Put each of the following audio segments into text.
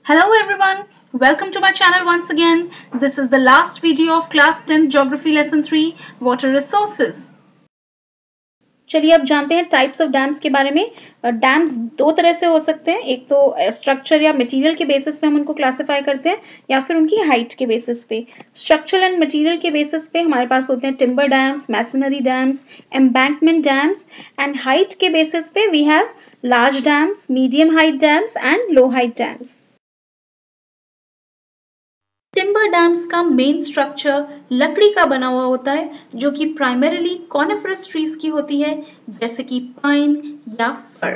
Hello everyone, welcome to my channel once again. This is the last video of class 10th geography lesson 3 water resources. चलिए अब जानते हैं types of dams के बारे में। Dams दो तरह से हो सकते हैं, एक तो स्ट्रक्चर या मटेरियल के बेसिस पे हम उनको क्लासिफाई करते हैं या फिर उनकी हाइट के बेसिस पे। स्ट्रक्चर एंड मटेरियल के बेसिस पे हमारे पास होते हैं timber dams, masonry dams, embankment dams and height के बेसिस पे we have large dams, medium height dams and low height dams. Timber dams का मेन स्ट्रक्चर लकड़ी का बना हुआ होता है जो कि प्राइमरीली कॉनिफरस ट्रीज की होती है जैसे कि पाइन या फर।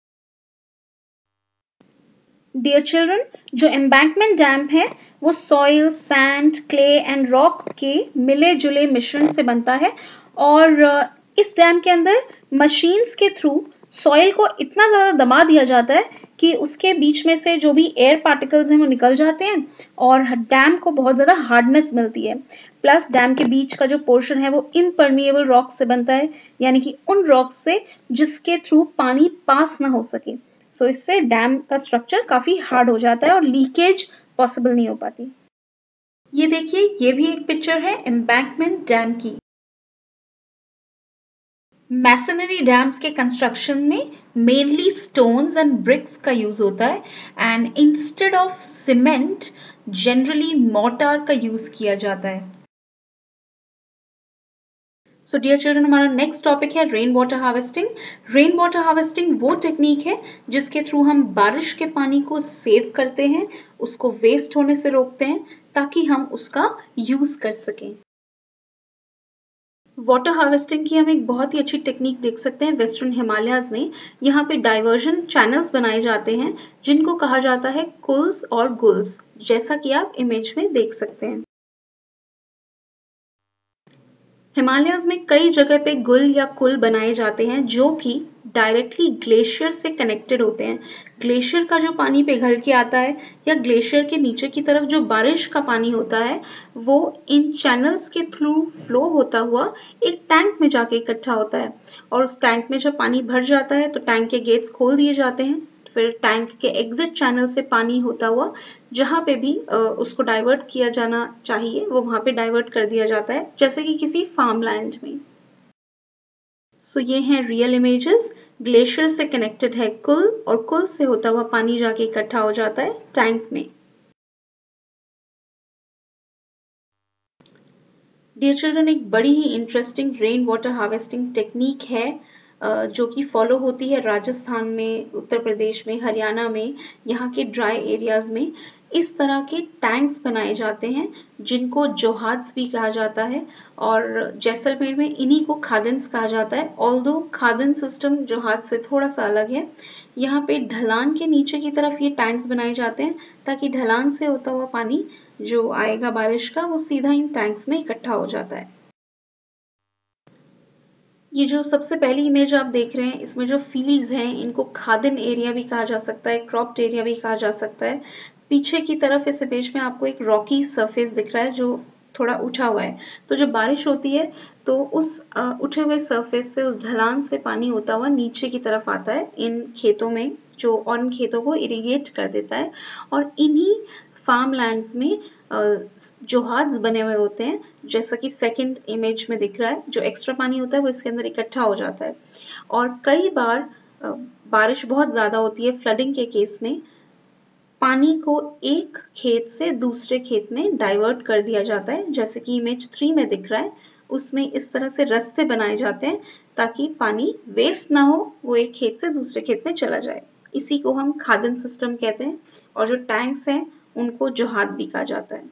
डियर चिल्ड्रन, जो एम्बैंकमेंट डैम है वो soil, sand, clay and rock के मिले जुले मिश्रण से बनता है और इस डैम के अंदर मशीन्स के थ्रू सॉइल को इतना ज्यादा दबा दिया जाता है कि उसके बीच में से जो भी एयर पार्टिकल्स हैं वो निकल जाते हैं और डैम को बहुत ज्यादा हार्डनेस मिलती है। प्लस डैम के बीच का जो पोर्शन है वो इम्परमिएबल रॉक से बनता है, यानी कि उन रॉक से जिसके थ्रू पानी पास ना हो सके। सो इससे डैम का स्ट्रक्चर काफी हार्ड हो जाता है और लीकेज पॉसिबल नहीं हो पाती। ये देखिए, ये भी एक पिक्चर है एम्बैंकमेंट डैम की। मैसनरी डैम्स के कंस्ट्रक्शन में मेनली स्टोन्स एंड ब्रिक्स का यूज होता है and instead of cement generally mortar का यूज किया जाता है। सो डियर चिल्ड्रन, हमारा नेक्स्ट टॉपिक है rain water harvesting. Rain water harvesting वो टेक्निक है जिसके थ्रू हम बारिश के पानी को सेव करते हैं, उसको वेस्ट होने से रोकते हैं ताकि हम उसका यूज कर सकें। वाटर हार्वेस्टिंग की हम एक बहुत ही अच्छी टेक्निक देख सकते हैं वेस्टर्न हिमालयाज में। यहाँ पे डाइवर्जन चैनल्स बनाए जाते हैं जिनको कहा जाता है कुल्स और गुल्स, जैसा कि आप इमेज में देख सकते हैं। हिमालयाज में कई जगह पे गुल या कुल बनाए जाते हैं जो कि डायरेक्टली ग्लेशियर से कनेक्टेड होते हैं। ग्लेशियर का जो पानी पिघल के आता है या ग्लेशियर के नीचे की तरफ जो बारिश का पानी होता है वो इन चैनल्स के थ्रू फ्लो होता हुआ एक टैंक में जाके इकट्ठा होता है और उस टैंक में जब पानी भर जाता है तो टैंक के गेट्स खोल दिए जाते हैं। फिर टैंक के एग्जिट चैनल से पानी होता हुआ जहां पे भी उसको डाइवर्ट किया जाना चाहिए वो वहां पे डाइवर्ट कर दिया जाता है, जैसे कि किसी फार्म लैंड में। सो ये हैं रियल इमेजेस। ग्लेशियर से कनेक्टेड है कुल और कुल से होता हुआ पानी जाके इकट्ठा हो जाता है टैंक में। डियर चिल्ड्रन, एक बड़ी ही interesting rain water harvesting technique है जो कि फॉलो होती है राजस्थान में, उत्तर प्रदेश में, हरियाणा में, यहाँ के ड्राई एरियाज में। इस तरह के टैंक्स बनाए जाते हैं जिनको जोहाद्स भी कहा जाता है और जैसलमेर में इन्हीं को खादन्स कहा जाता है। ऑल्दो खादन सिस्टम जोहाद से थोड़ा सा अलग है। यहाँ पे ढलान के नीचे की तरफ ये टैंक्स बनाए जाते हैं ताकि ढलान से होता हुआ पानी जो आएगा बारिश का वो सीधा इन टैंक्स में इकट्ठा हो जाता है। ये जो सबसे पहली इमेज आप देख रहे हैं इसमें जो फील्ड्स हैं इनको खादन एरिया भी कहा जा सकता है, क्रॉप्ड एरिया भी कहा जा सकता है। पीछे की तरफ इस इमेज में आपको एक रॉकी सरफेस दिख रहा है जो थोड़ा उठा हुआ है। तो जब बारिश होती है तो उस उठे हुए सरफेस से, उस ढलान से पानी होता हुआ नीचे की तरफ आता है इन खेतों में जो और इन खेतों को इरिगेट कर देता है और इन्हीं फार्म लैंड्स में जोहाद्स बने हुए होते हैं, जैसा कि सेकंड इमेज में दिख रहा है। जो एक्स्ट्रा पानी होता है वो इसके अंदर इकट्ठा हो जाता है और कई बार बारिश बहुत ज्यादा होती है फ्लडिंग के केस में, पानी को एक खेत से दूसरे खेत में डाइवर्ट कर दिया जाता है, जैसे कि इमेज 3 में दिख रहा है। उसमें इस तरह से रास्ते बनाए जाते हैं ताकि पानी वेस्ट ना हो, वो एक खेत से दूसरे खेत में चला जाए। इसी को हम खादन सिस्टम कहते हैं और जो टैंक्स हैं उनको जोहाद भी कहा जाता है।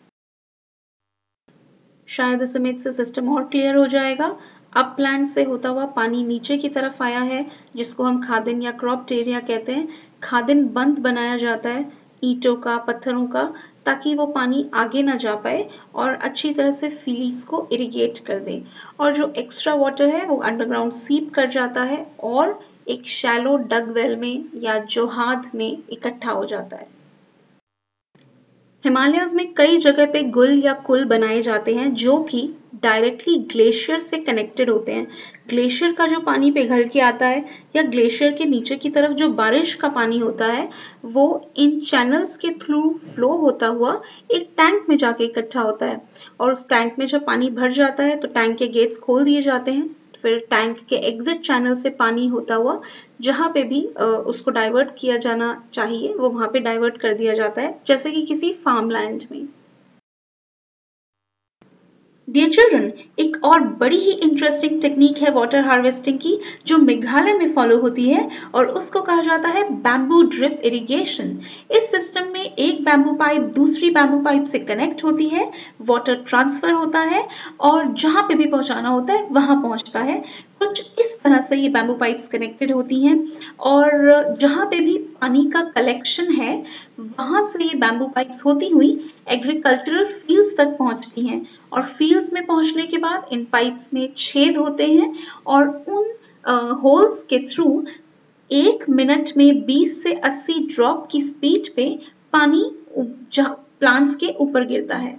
शायद इस इमेज से सिस्टम और क्लियर हो जाएगा। अपलैंड से होता हुआ पानी नीचे की तरफ आया है जिसको हम खादन या क्रॉप्ड एरिया कहते हैं। खादन बंद बनाया जाता है ईंटों का, पत्थरों का, ताकि वो पानी आगे ना जा पाए और अच्छी तरह से फील्ड्स को इरिगेट कर दे और जो एक्स्ट्रा वाटर है वो अंडरग्राउंड सीप कर जाता है और एक शैलो डग वेल में या जोहाद में इकट्ठा हो जाता है। हिमालयाज में कई जगह पे गुल या कुल बनाए जाते हैं जो कि डायरेक्टली ग्लेशियर से कनेक्टेड होते हैं। ग्लेशियर का जो पानी पिघल के आता है या ग्लेशियर के नीचे की तरफ जो बारिश का पानी होता है वो इन चैनल्स के थ्रू फ्लो होता हुआ एक टैंक में जाके इकट्ठा होता है, और उस टैंक में जब पानी भर जाता है तो टैंक के गेट्स खोल दिए जाते हैं। फिर टैंक के एग्जिट चैनल से पानी होता हुआ जहां पे भी उसको डाइवर्ट किया जाना चाहिए वो वहां पे डाइवर्ट कर दिया जाता है, जैसे कि किसी फार्मलैंड में। डियर चिल्ड्रन, एक और बड़ी ही इंटरेस्टिंग टेक्निक है वाटर हार्वेस्टिंग की जो मेघालय में फॉलो होती है, और उसको कहा जाता है बैम्बू ड्रिप इरिगेशन। इस सिस्टम में एक बैम्बू पाइप दूसरी बैम्बू पाइप से कनेक्ट होती है, वाटर ट्रांसफर होता है और जहां पे भी पहुंचाना होता है वहां पहुंचता है। कुछ इस तरह से ये बैम्बू पाइप्स कनेक्टेड होती हैं, और जहां पे भी पानी का कलेक्शन है वहां से ये बैम्बू पाइप्स होती हुई एग्रीकल्चरल फील्ड्स तक पहुंचती हैं, और फील्ड्स में पहुंचने के बाद इन पाइप्स में छेद होते हैं और उन होल्स के थ्रू 1 मिनट में 20 से 80 ड्रॉप की स्पीड पे पानी प्लांट्स के ऊपर गिरता है।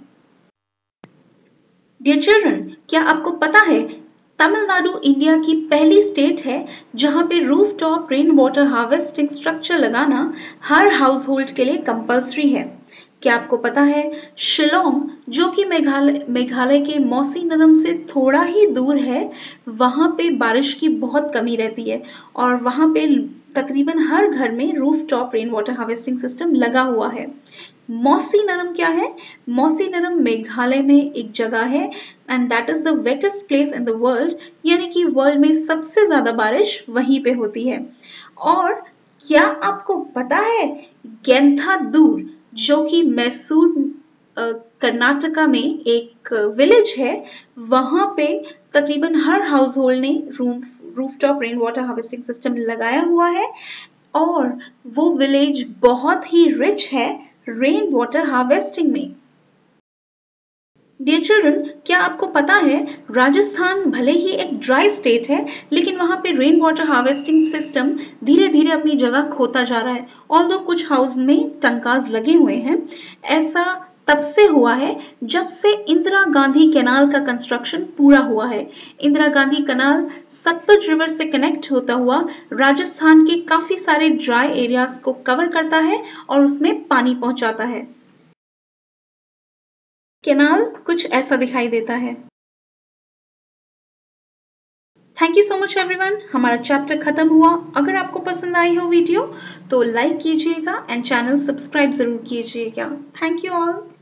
डियर चिल्ड्रन, क्या आपको पता है तमिलनाडु इंडिया की पहली स्टेट है जहां पे rooftop rain water harvesting structure लगाना हर हाउस होल्ड के लिए कंपल्सरी है। क्या आपको पता है शिलोंग, जो कि मेघालय के मौसी नरम से थोड़ा ही दूर है, वहां पे बारिश की बहुत कमी रहती है और वहां पे तकरीबन हर घर में rooftop rain water harvesting system लगा हुआ है। मौसी नरम क्या है? मौसी नरम मेघालय में एक जगह है and that is the wettest place in the world, यानी कि वर्ल्ड में सबसे ज्यादा बारिश वहीं पे होती है। और क्या आपको पता है गेंथादूर, जो कि मैसूर कर्नाटका में एक विलेज है, वहां पे तकरीबन हर हाउस होल्ड ने rooftop rain water harvesting system लगाया हुआ है, और वो विलेज बहुत ही रिच है रेन वाटर हार्वेस्टिंग में। डियर चिल्ड्रन, क्या आपको पता है राजस्थान भले ही एक ड्राई स्टेट है, लेकिन वहां पे रेन वाटर हार्वेस्टिंग सिस्टम धीरे धीरे अपनी जगह खोता जा रहा है। ऑल्दो कुछ हाउस में टंकाज लगे हुए हैं। ऐसा तब से हुआ है जब से इंदिरा गांधी कैनाल का कंस्ट्रक्शन पूरा हुआ है। इंदिरा गांधी कैनाल सतलुज रिवर से कनेक्ट होता हुआ राजस्थान के काफी सारे ड्राई एरियाज को कवर करता है और उसमें पानी पहुंचाता है। कैनाल कुछ ऐसा दिखाई देता है। Thank you so much everyone, हमारा चैप्टर खत्म हुआ। अगर आपको पसंद आई हो वीडियो तो लाइक कीजिएगा एंड चैनल सब्सक्राइब जरूर कीजिएगा। Thank you all.